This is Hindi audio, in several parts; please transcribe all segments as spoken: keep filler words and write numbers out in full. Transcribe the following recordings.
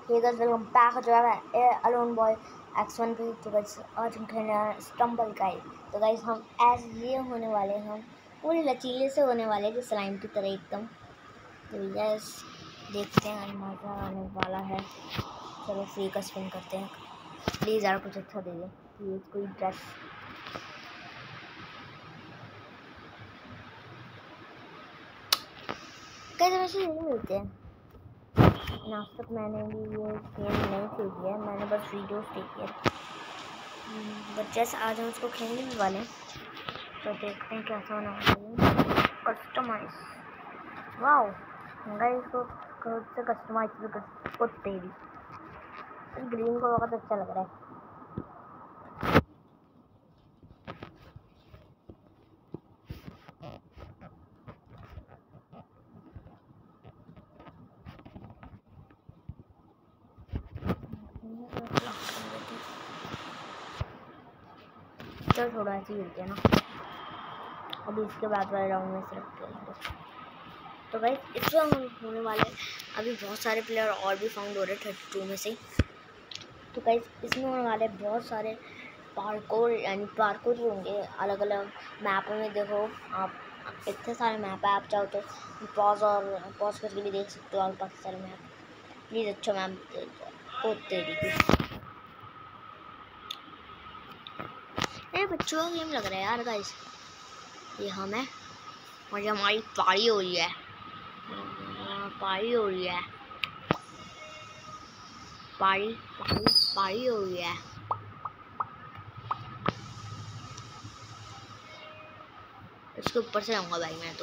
Hey guys welcome back to a alone boy x one पे। तो गाइस आज हम खेलने वाले हैं स्टम्बल गाइस। तो गाइस हम ऐसे ये होने वाले हैं, हम पूरे लचीले से होने वाले हैं जो स्लाइम की तरह एकदम। तो गाइस देखते हैं, मज़ा आने वाला है। चलो फ्री का स्पिन करते हैं। प्लीज़ यार कुछ अच्छा दे दे, प्लीज़ कोई ड्रेस। कैसे वैसे नहीं मिलते हैं। आज तक मैंने भी ये गेम नहीं खेली है, मैंने बस वीडियोस देखी है। बट जैसे आज हम उसको खेलने भी वाले हैं, तो देखते हैं कैसा होना चाहिए। कस्टमाइज, वाओ गाइस, इसको खुद से कस्टमाइज भी कर सकते हैं। ग्रीन को बहुत अच्छा लग रहा है। चलो थोड़ा ऐसे ही गिरते हैं ना, अभी इसके बाद वाले राउंड में सिर्फ खेलेंगे। तो भाई इसमें हम होने वाले अभी बहुत सारे प्लेयर और भी फाउंड हो रहे हैं थर्टी टू में से। तो गाइस इसमें होने वाले बहुत सारे पार्कोर, यानी पार्कोर ही होंगे अलग अलग मैपों में। देखो आप, इतने सारे मैप है, आप चाहो तो पॉज और पॉज करके भी देख सकते हो। और काफ़ी सारे मैप, प्लीज़ अच्छा मैप होते रहिए। ये बच्चों का गेम लग रहा है यार गाइस। ये हम है और ये हमारी पारी हो रही है, पारी हो रही है, पारी पारी पारी हो रही है। इसके ऊपर से रहूँगा भाई मैं तो।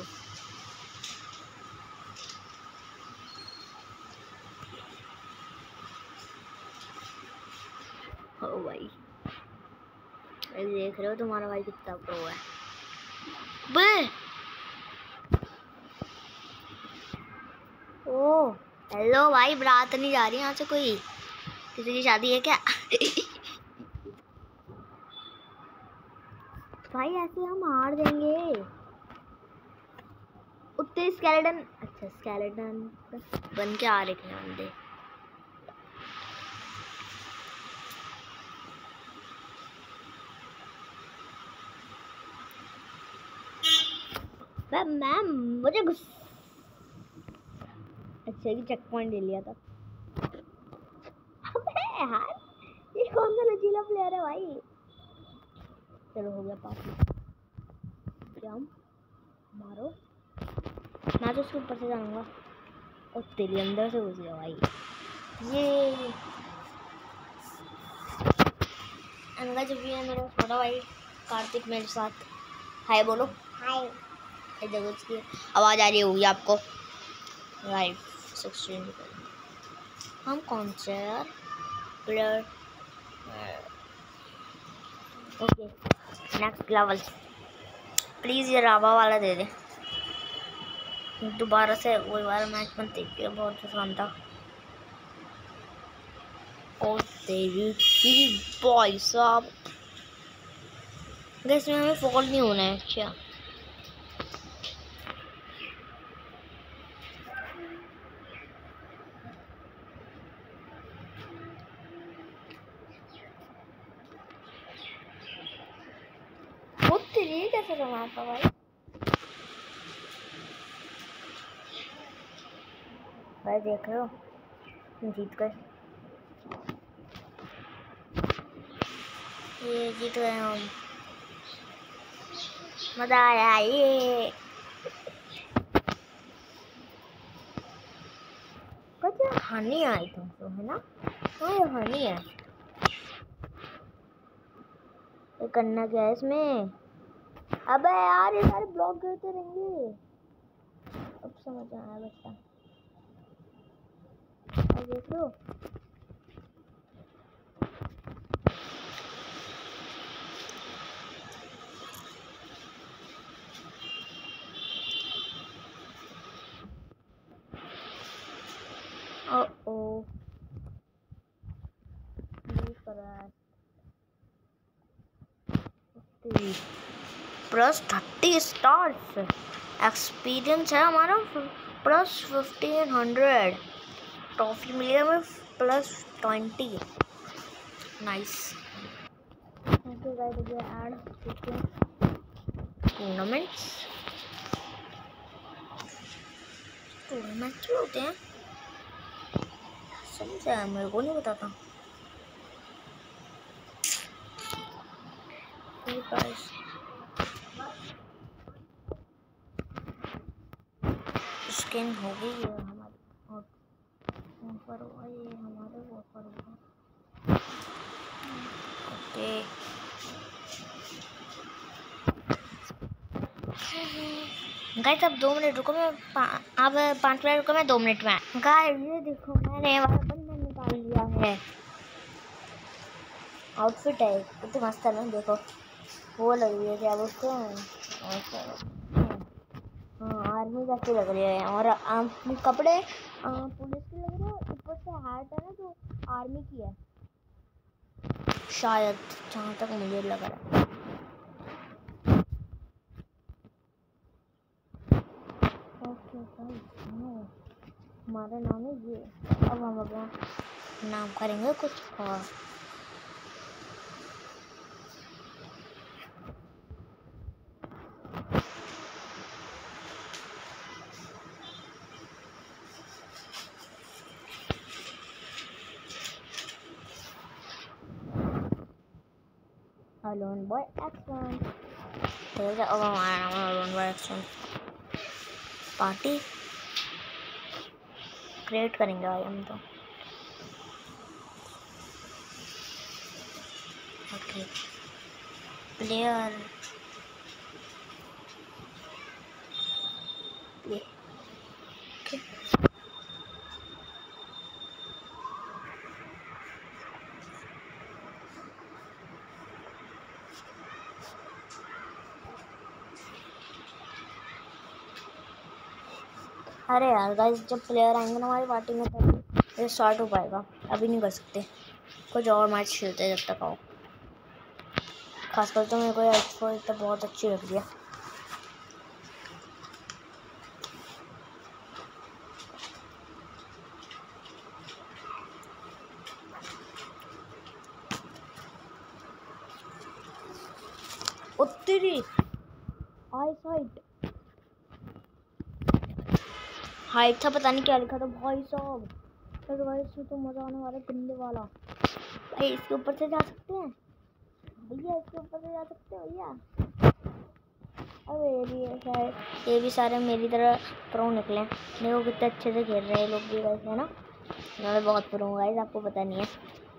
ओ भाई देख रहे हो तुम्हारा भाई कितना प्रो है। बे ओ हेलो भाई, बारात नहीं जा रही यहाँ से कोई? किसी की शादी है क्या? भाई ऐसे हम हार देंगे। उत्ते स्केलेटन, अच्छा स्केलेटन बन के आ रहे हैं बंदे। मैम मुझे गुस्सा, अच्छा कि चेक पॉइंट ले लिया था। अबे यार ये कौन सा लचीला प्लेयर है भाई। चलो हो गया पास। क्या हम मारो, मैं तो उसके ऊपर से जाऊंगा और तेरे अंदर से घुस गया भाई। ये अंदर जब भी है मेरा छोटा भाई कार्तिक मेरे साथ। हाय बोलो, हाय। जगह की आवाज़ आ रही होगी आपको। लाइव सिक्सटीन हम कौन से यार player. Okay next level, please ये रावा वाला दे दे। दोबारा से वही वाला मैच मत देखिए, बहुत आसान था। ओ तेरी बॉय साहब, इसमें हमें फॉल नहीं होना है। अच्छा वो तेरी कैसे रहा भाई। भाई देख रहे हो जीत गए, ये जीत गए हम, मजा आया। ये कुछ हानि आई तुमको है ना? हाँ ये हानि है। ये करना क्या है इसमें? अबे यार ये सारे ब्लॉक करते रहेंगे। अब समझ आया बच्चा, देख लो। Oh oh plus thirty stars experience है हमारा, प्लस फिफ्टीन हंड्रेड ट्रॉफी मिली हमें plus twenty. Nice. Okay guys, ये ऐड टूर्नामेंट्स टूर्नामेंट्स भी होते हैं, समझा मेरे को नहीं बताता। स्किन हो गई है हमारी, और ऊपर हुआ ये हमारे ऊपर हुआ। ओके गाइस, अब दो मिनट रुको, मैं अब पाँच मिनट रुको, मैं दो मिनट में। गाइस ये देखो, मैंने वाला बंधन निकाल लिया है। आउटफिट है कितनी मस्त है ना, देखो वो लग रही है क्या उसको, हाँ आर्मी जैसी लग रही है। और आ, कपड़े आ, पुलिस की लग रहे हैं, ऊपर से हैट है ना जो आर्मी की है शायद, जहाँ तक मुझे लग रहा है। ओके हमारा नाम है ये। अब हम अपना नाम करेंगे कुछ और। अलोन बॉय एक्शन, ठीक है। अब हमारा नाम है alone boy action. Party create करेंगे भाई हम तो। ओके प्लेयर प्ले ओके अरे यार गाइस, जब प्लेयर आएंगे ना हमारी पार्टी में तभी ये स्टार्ट हो पाएगा, अभी नहीं कर सकते। कुछ और मैच खेलते हैं जब तक आओ। खासकर तो मेरे को ये तो बहुत अच्छी लग रही है। उत्तरी आई साइड हाइट था, पता नहीं क्या लिखा था भाई साहब। तो भाई इसमें तो मजा आने वाला है गंदे वाला। भाई इसके ऊपर से जा सकते हैं भैया, इसके ऊपर से जा सकते हैं भैया। अरे ये भी है शायद, ये भी सारे मेरी तरह प्रो निकले। देखो कितने अच्छे से खेल रहे हैं लोग भी गाइस, है ना। मैं बहुत प्रो हूँ गाइस, आपको पता नहीं है।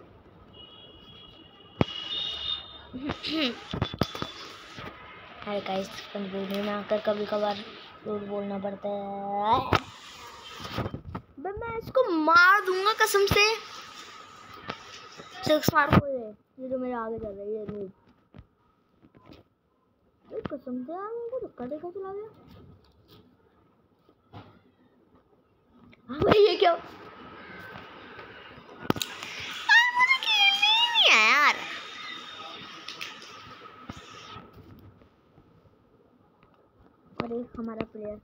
अरे गाइस, कंफ्यूजन में आकर कभी कभार झूठ बोलना पड़ता है। मैं इसको मार दूंगा कसम से। सिक्स मार को ये ये जो मेरे आगे चल रही है ये कसम से यार, मेरे को धक्का देखा चला गया। हाँ भाई ये क्या, मुझे खेलने ही नहीं है यार। और एक हमारा प्लेयर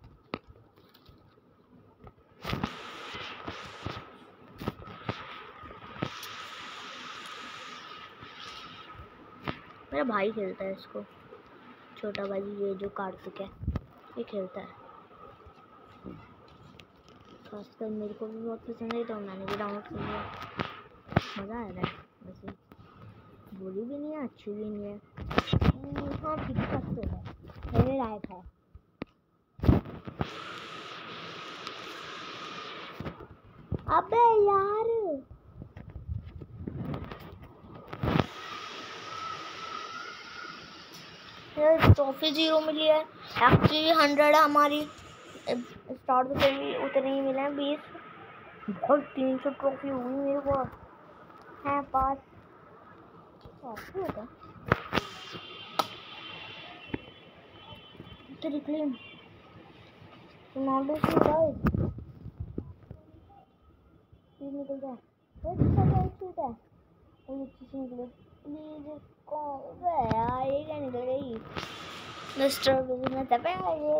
मेरा भाई खेलता है इसको, छोटा भाई ये जो कार्तिक है ये खेलता है। खासकर मेरे को भी बहुत पसंद है तो मैंने भी डाउनलोड कर लिया। मज़ा आ रहा है वैसे, बुरी भी नहीं है अच्छी भी नहीं है, हाँ ठीक ठाक तो है, मेरे लायक है। अबे यार ट्रॉफी जीरो मिली है, एक्चुअली हंड्रेड है हमारी। स्टार तो भी उतने ही मिले हैं, बीस। बहुत तीन सौ ट्रॉफी हुई मेरे पास है, पास होगा तो रिक्लेम रोनाल्डो से गाइस प्लीज निकल जाए। ये कितना गाइस शूट है, वो अच्छी से निकले प्लीज। कौन यार ये क्या निकल गई मिस्टर बिजनेस है ये।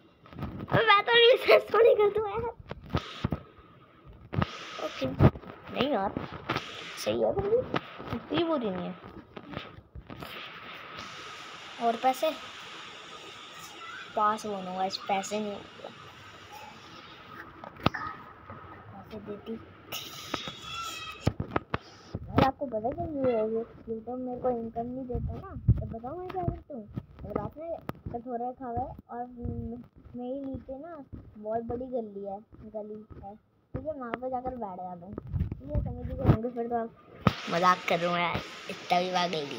अबे मैं तो रिसर्च थोड़ी कर दूं यार। ओके नहीं यार सही है, फिर भी इतनी बुरी नहीं है। और पैसे पास बनूंगा, इस पैसे नहीं पैसे देती। और आपको पता है कि ये यूट्यूब मेरे को इनकम नहीं देता ना, तो बताओ मैं क्या करती हूँ। अगर आपने कटोरा खा गए और मेरी नीचे ना बहुत बड़ी गली है गली है ठीक है, वहाँ पर जाकर बैठ जाता हूँ ठीक है, समझ लीजिए। फिर तो आप मजाक कर रहा हूँ यार, इतना भी भाग गई।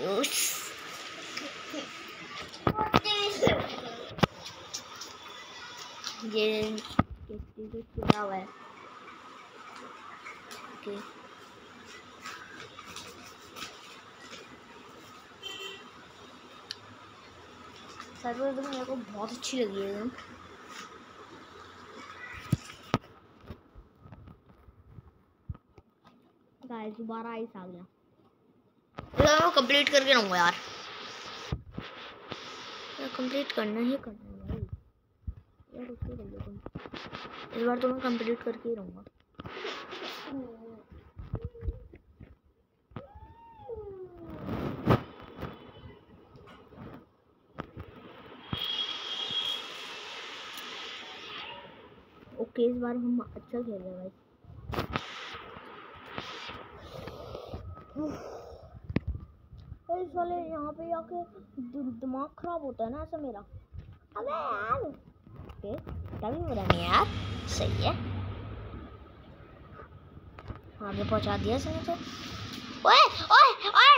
ये क्या हुआ है ओके सर्वर तो मेरे को बहुत अच्छी लगी है एकदम। गाइस दोबारा आइस आ गया, मैं कंप्लीट करके रहूँगा यार, कंप्लीट करना ही करना है भाई यार, उसके कर लेते इस बार तो मैं कंप्लीट करके ही रहूँगा। ओके इस बार हम अच्छा खेल रहे हैं भाई। इस वाले यहाँ पे आके दिमाग खराब होता है ना ऐसा मेरा। अबे यार ओके तभी बुरा नहीं है यार, सही है। आगे पहुंचा दिया सही से। ओए ओए ओए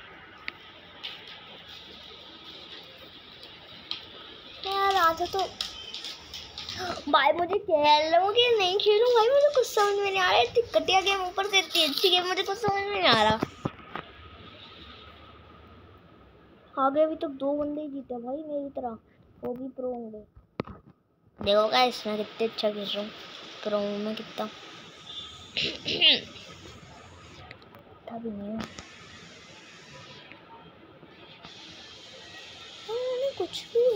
यार आजा तो भाई, मुझे खेलूं कि नहीं खेलूं भाई, मुझे कुछ समझ में नहीं आ रहा है। घटिया गेम ऊपर से इतनी अच्छी गेम, मुझे कुछ समझ में नहीं आ रहा। आगे अभी तक दो बंदे ही जीते भाई मेरी तरह, वो भी प्रो होंगे। देखो गाइस मैं कितने अच्छा खेल रहा हूँ, प्रो में कितना भी नहीं है कुछ भी।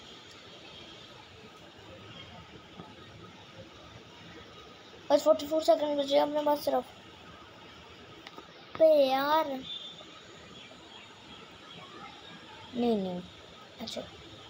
बस फोर्टी फोर सेकंड बचे अपने पास सिर्फ। पे यार नहीं नहीं अच्छा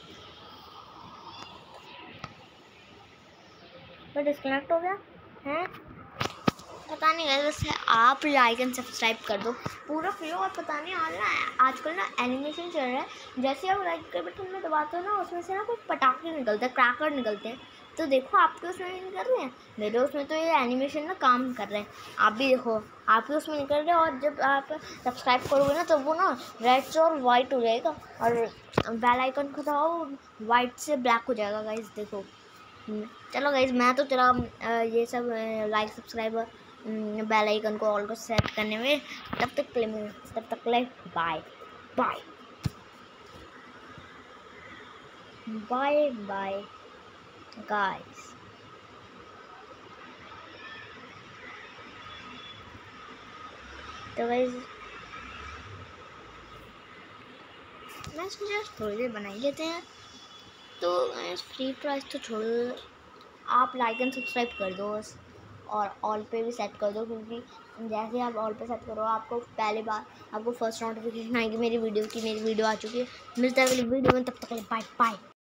मैं डिस्कनेक्ट हो गया है पता नहीं है। वैसे आप लाइक एंड सब्सक्राइब कर दो पूरा फ्री और पता नहीं आज ना आजकल ना एनिमेशन चल रहा है, जैसे आप लाइक के बटन में दबाते हो ना उसमें से ना कुछ पटाखे निकलते हैं, क्रैकर निकलते हैं। तो देखो आपके उसमें नहीं निकल रहे हैं, मेरे उसमें तो ये एनिमेशन ना काम कर रहे हैं। आप भी देखो आपके उसमें निकल रहे हैं, और जब आप सब्सक्राइब करोगे ना तो वो ना रेड से और वाइट हो जाएगा, और बेल आइकन को दबाओ वाइट से ब्लैक हो जाएगा गाइस देखो। चलो गाइस मैं तो चला ये सब लाइक सब्सक्राइबर बेल आइकन को ऑल को सेट करने में, तब तक के लिए तब तक के लिए bye bye bye bye guys. तो गाइस मैं सोचा थोड़ी देर बना ही लेते हैं। तो गाइस फ्री प्राइस तो छोड़ो, आप लाइक एंड सब्सक्राइब कर दो बस, और ऑल पे भी सेट कर दो, क्योंकि जैसे आप ऑल पे सेट करो आपको पहले बार आपको फर्स्ट नोटिफिकेशन आएगी मेरी वीडियो की, मेरी वीडियो आ चुकी है। मिलता है अगली वीडियो में, तब तक बाय बाय।